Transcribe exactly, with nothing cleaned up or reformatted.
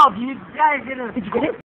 help you. Guys, gonna. Did you get it?